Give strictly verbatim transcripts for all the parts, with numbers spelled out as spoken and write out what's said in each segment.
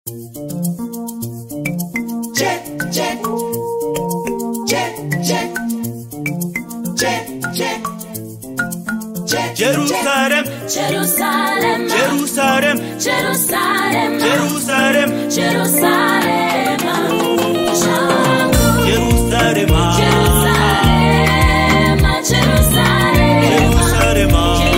Jerusalem, Jerusalem, Jerusalem, Jerusalem, Jerusalem, Jerusalem, Jerusalem, Jerusalem, Jerusalem,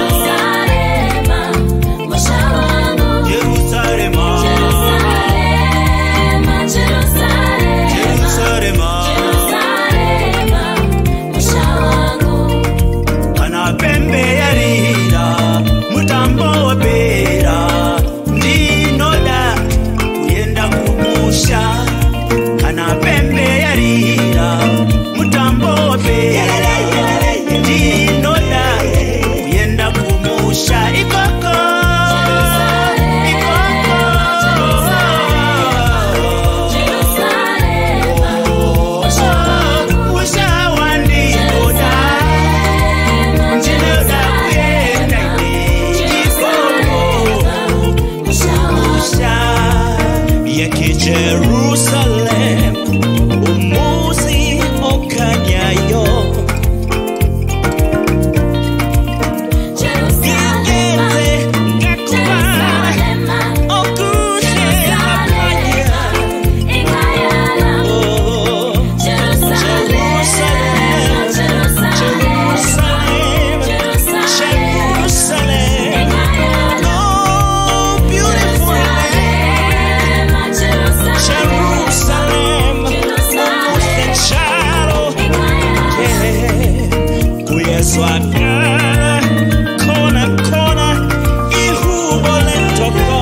Jerusalem, umuzi okanyayo. Jerusalem, Jerusalem, okuje apanya. Oh, Jerusalem, Jerusalem, Jerusalem, oh beautiful land. Jerusalem, almost shadow, yeah. Kuyezwaka, kona kona, ihubo lentoko.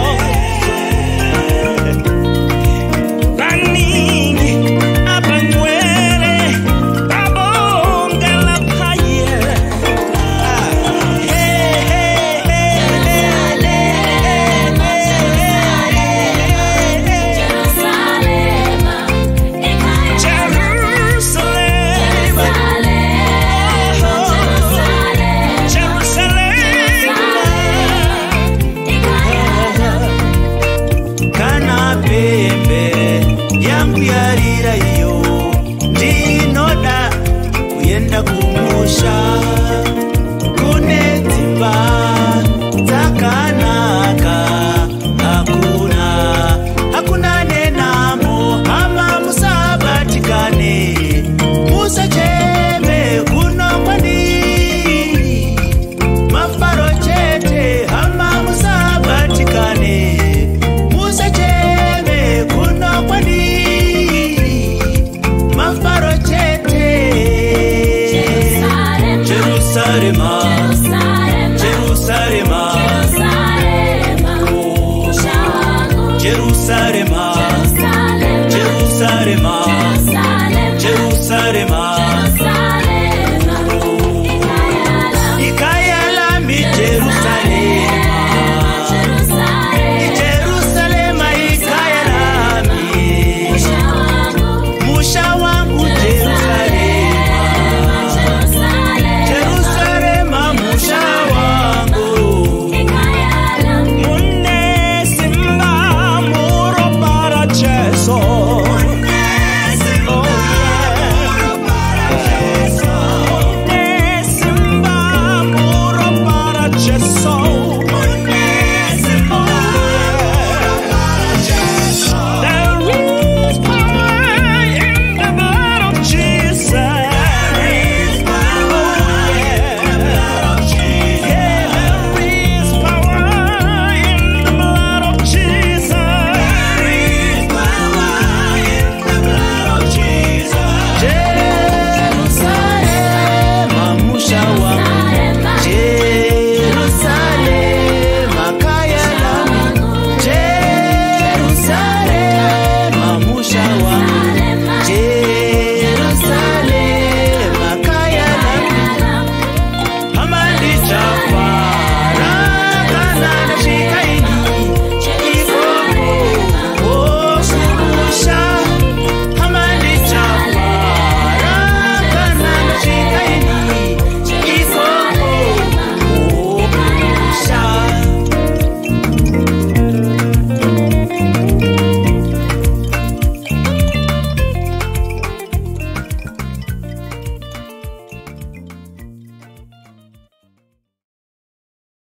Baningi, abanywele, babonga la paye. Hey, hey, hey, Pembe yangu yarira iyo ndinoda kuyenda kumusha kunetimba takanaka hakuna hakuna nenamo ama musabatikane musacheme kuno kwani mafaro chete ama musabatikane Jerusalem, Jerusalem, Jerusalem, Jerusalem, Jerusalem.